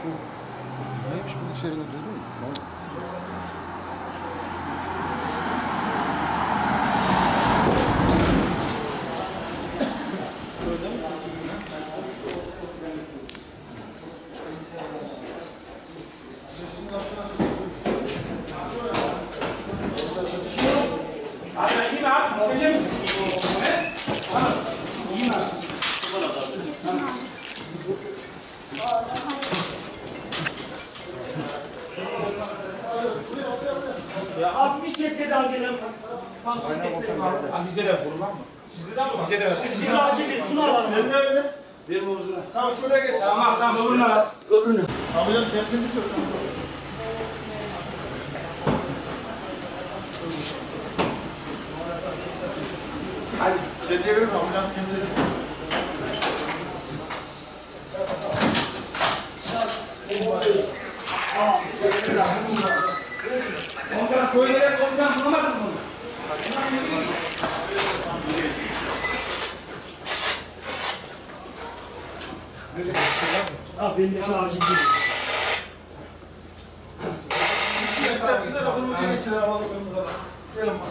Neymiş bunun içeriğini duydun mu? Ne oldu? Abi iyi mi abi? Çıkacak mısın? He? Tamam. İyi mi abi? Ya abi bir şekilde daha gelen pansiyon bekledim abi. Abi bizde de var. Sizde de var. Bizde de var. Sizde de acil değil. Şunu alalım. Senin evine. Ver bu uzuna. Tamam şuraya geç. Tamam tamam öbürünü al. Öbürünü. Alıyorum kendisini söylesene. Hadi. Sen diye verir mi? Ambulans kendisine. Ondan köylere komutan bulamadın mı? Abi benim de acil değil. Gençler sizler okulumuzu geçin. Havalı okulumuza. Gelin bak.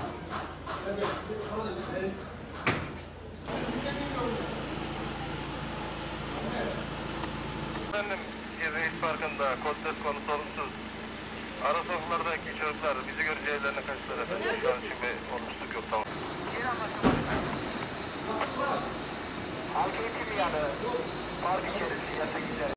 Efendim, Reis Parkı'nda kod söz konusu olumsuz. Ara sokaklardaki çocuklar bizi görünce evlerine kaçtılar efendim. Şu an için bir olumsuzluk yok, tamam. Halk eğitimi yani, park içerisi, yasak içerisi.